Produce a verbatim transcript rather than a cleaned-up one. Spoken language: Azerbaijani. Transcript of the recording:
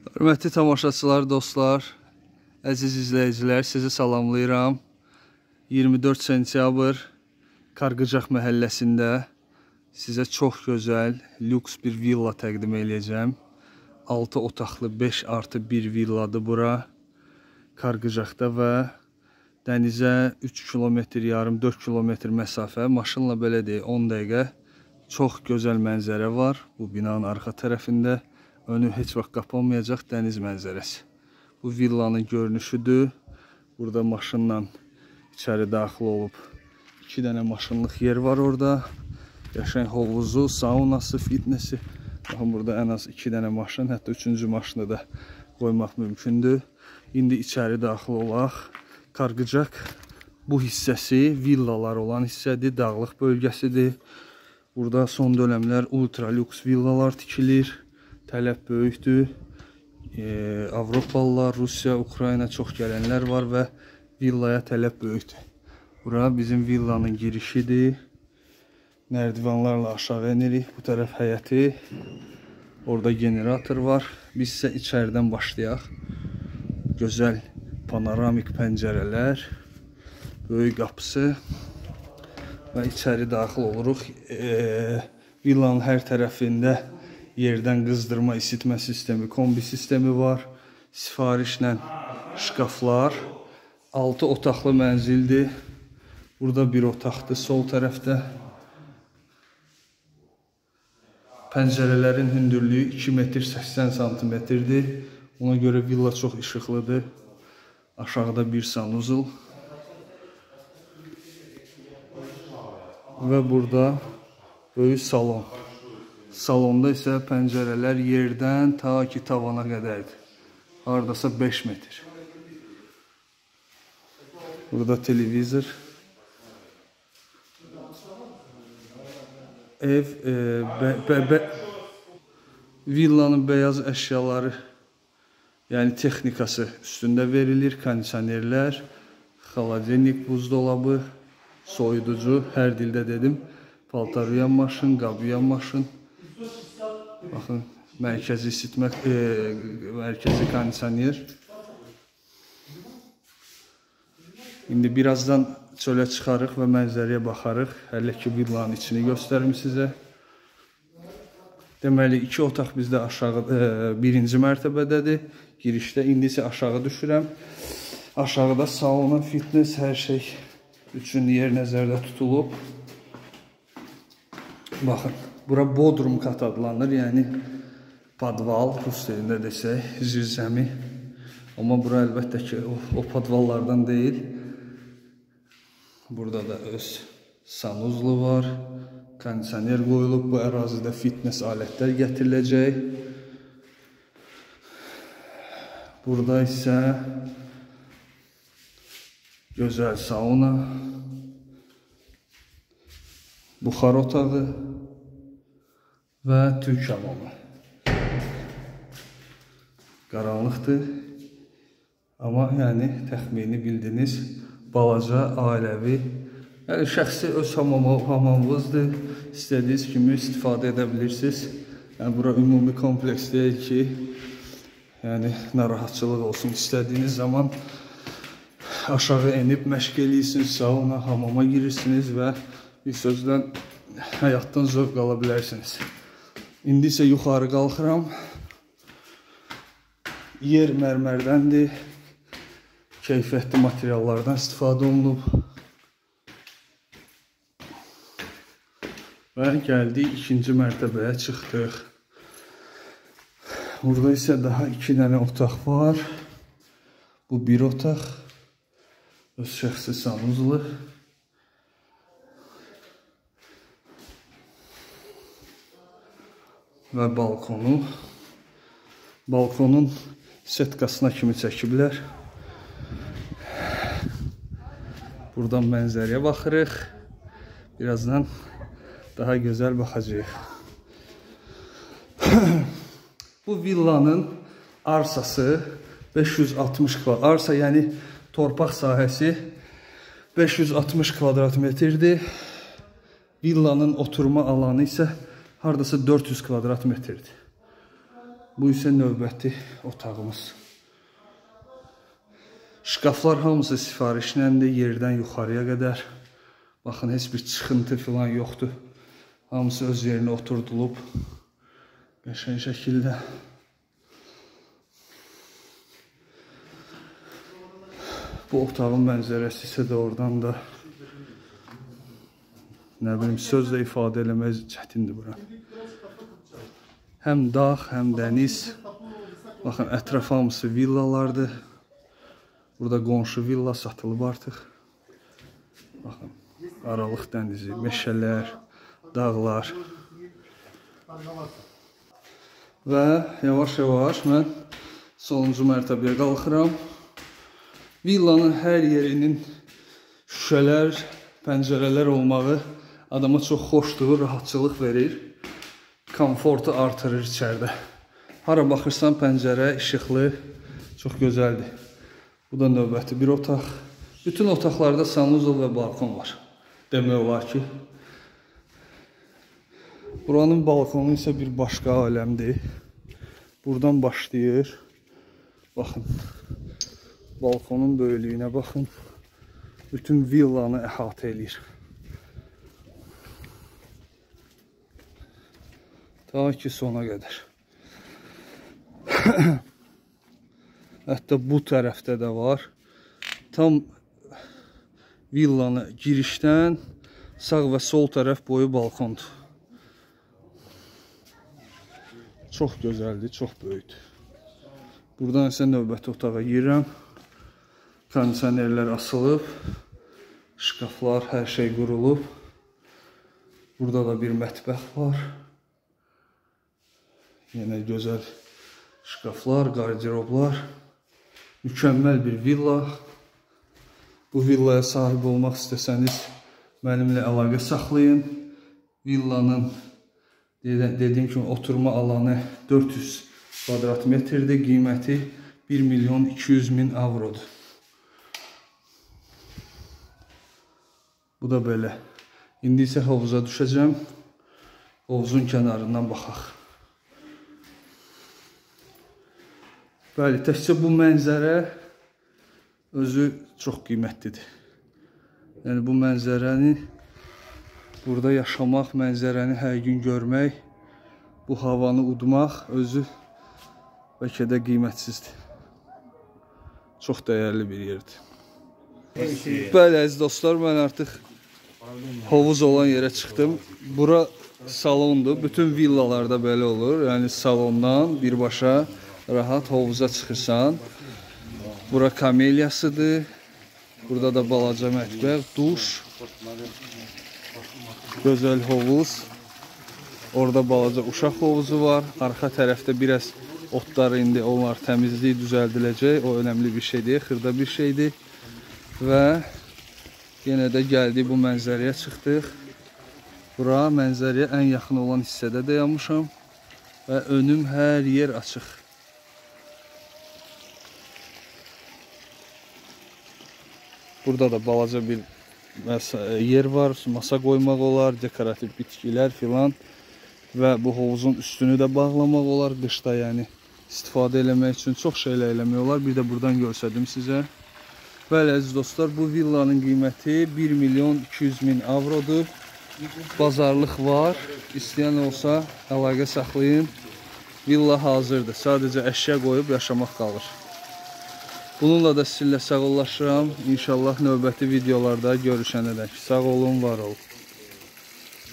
Hörmətli tamaşaçılar, dostlar, əziz izləyicilər, sizi salamlayıram. iyirmi dörd sentyabr Qarqıcaq məhəlləsində sizə çox gözəl, lüks bir villa təqdim edəcəm. altı otaqlı beş artı bir villadır bura. Qarqıcaqda və dənizə üç kilometr yarım, dörd kilometr məsafə, maşınla belə deyək on dəqiqə. Çox gözəl mənzərə var bu binanın arxa tərəfində. Önü heç vaxt qapanmayacaq dəniz mənzərəsi. Bu villanın görünüşüdür. Burada maşınla içəri daxil olub. İki dənə maşınlıq yer var orada. Yaşayan hovuzu, saunası, fitnesi. Baxın, burada ən az iki dənə maşın, hətta üçüncü maşını da qoymaq mümkündür. İndi içəri daxil olaq. Qarqıcaq bu hissəsi villalar olan hissədir, dağlıq bölgəsidir. Burada son dönəmlər ultra lüks villalar tikilir. Tələb böyükdür. E, Avropalılar, Rusiya, Ukrayna çox gələnlər var və villaya tələb böyükdür. Bura bizim villanın girişidir. Nərdivanlarla aşağı enirik. Bu tərəf həyəti. Orada generator var. Biz isə içəridən başlayaq. Gözəl panoramik pəncərələr. Böyük qapısı. Və içəri daxil oluruq. E, villanın hər tərəfində yerdən qızdırma, isitmə sistemi, kombi sistemi var. Sifarişlə şkaflar. altı otaqlı mənzildir. Burada bir otaqdır sol tərəfdə. Pəncərələrin hündürlüyü iki metr səksən santimetrdir. Ona görə villa çox işıqlıdır. Aşağıda bir sanuzul. Və burada böyük salon. Salonda isə pəncərələr yerdən ta ki tavana qədərdir. Haradasa beş metr. Burada televizor. Ev, e, be, be, be, villanın beyaz əşyaları, yəni texnikası üstündə verilir. Kondisionerlər, xaladenik, buzdolabı, soyuducu, hər dildə dedim. Paltar yuyan maşın, qab yuyan maşın. Baxın, mərkəzi isitmə, e, mərkəzi kondisioner. İndi birazdan çölə çıxarıq və mənzərəyə baxarıq. Hələ ki villanın içini göstərim sizə. Deməli, iki otaq bizdə aşağı, e, birinci mərtəbədədir. Girişdə, indi isə aşağı düşürəm. Aşağıda sauna, fitness, hər şey üçün yer nəzərdə tutulub. Baxın, bura bodrum kat adlanır, yəni padval, rus dilində desək, zirzəmi. Amma bura əlbəttə ki, o, o padvallardan deyil. Burada da öz sanuzlu var, kondisioner qoyulub, bu ərazidə fitness alətlər gətiriləcək. Burada isə gözəl sauna, buxar otağı və türk hamamı. Qaranlıqdır, amma yəni təxmini bildiniz, balaca, ailəvi, yəni şəxsi öz hamamınızdır, istədiyiniz kimi istifadə edə bilirsiniz. Yəni bura ümumi kompleks deyil ki, yəni narahatçılıq olsun, istədiyiniz zaman aşağı enib məşq eləyirsiniz, sauna, hamama girirsiniz və bir sözlə həyatdan zövq ala bilərsiniz. İndi isə yuxarı qalxıram. Yer mərmərdəndir. Keyfiyyətli materiallardan istifadə olunub. Və gəldik ikinci mərtəbəyə çıxdıq. Burada isə daha iki dənə otaq var. Bu bir otaq. Öz şəxsi sanuzlu. Və balkonu. Balkonun setkasına kimi çəkiblər. Buradan mənzərəyə baxırıq. Birazdan daha gözəl baxacağıq. Bu villanın arsası beş yüz altmış kvadrat. Arsa yəni torpaq sahəsi beş yüz altmış kvadrat metrdir. Villanın oturma alanı isə hardasa dörd yüz kvadrat metrdir. Bu isə növbəti otağımız. Şkaflar hamısı sifarişləndir, yerdən yuxarıya qədər. Baxın, heç bir çıxıntı filan yoxdur. Hamısı öz yerinə oturdulub. Qəşəng şəkildə. Bu otağın mənzərəsi isə də oradan da nə bilim, sözlə ifadə eləmək çətindir bura. Həm dağ, həm dəniz. Baxın, ətraf hamısı villalardır. Burada qonşu villa satılıb artıq. Baxın, aralıq dənizi, meşələr, dağlar. Və yavaş-yavaş mən sonuncu mərtəbəyə qalxıram. Villanın hər yerinin şüşələr, pəncərələr olmağı adama çox xoşdur, rahatçılıq verir. Komfortu artırır içəridə. Hara baxırsan pəncərə, işıqlı, çox gözəldir. Bu da növbəti bir otaq. Bütün otaqlarda sanuzol və balkon var. Demək olar ki, buranın balkonu isə bir başqa aləmdir. Buradan başlayır. Baxın, balkonun böyüklüyünə baxın. Bütün villanı əhatə edir. Ta ki sona qədər. Hətta bu tərəfdə də var. Tam villanı girişdən sağ və sol tərəf boyu balkondur. Çox gözəldir, çox böyükdür. Buradan isə növbəti otağa girirəm. Kondisionerlər asılıb. Şkaflar, hər şey qurulub. Burada da bir mətbəx var. Yenə gözəl şkaflar, qardiroblar. Mükəmməl bir villa. Bu villaya sahib olmaq istəsəniz, mənimlə əlaqə saxlayın. Villanın dediyim kimi oturma alanı dörd yüz kvadrat metrdir. Qiyməti bir milyon iki yüz min avrodur. Bu da belə. İndi isə hovuza düşəcəm. Hovuzun kənarından baxaq. Bəli, təkcə bu mənzərə özü çox qiymətlidir. Yəni bu mənzərəni burada yaşamaq, mənzərəni hər gün görmək, bu havanı udmaq özü bəlkə də qiymətsizdir. Çox dəyərli bir yerdir. Bəli, əziz dostlar, mən artıq hovuz olan yerə çıxdım. Bura salondur. Bütün villalarda belə olur. Yəni salondan birbaşa rahat hovuza çıxırsan. Bura kamelyasıdır. Burada da balaca mətbəx, duş. Gözəl hovuz. Orada balaca uşaq hovuzu var. Arxa tərəfdə biraz otlar indi onlar təmizliyi düzəldiləcək. O önəmli bir şeydir, xırda bir şeydir. Və yenə də gəldik bu mənzərəyə çıxdıq. Bura mənzərəyə ən yaxın olan hissədə dayanmışam. Və önüm hər yer açıq. Burada da balaca bir yer var, masa qoymaq olar, dekorativ bitkilər filan. Və bu hovuzun üstünü də bağlamaq olar qışda, yəni istifadə eləmək üçün çox şeylə eləmək olar. Bir də buradan görsədim sizə. Bəli, əziz dostlar, bu villanın qiyməti bir milyon iki yüz min avrodur. Bazarlıq var. İstəyən olsa əlaqə saxlayın. Villa hazırdır. Sadəcə əşya qoyub yaşamaq qalır. Bununla da sizinlə sağollaşıram. İnşallah növbəti videolarda görüşənədək. Sağ olun, var olun.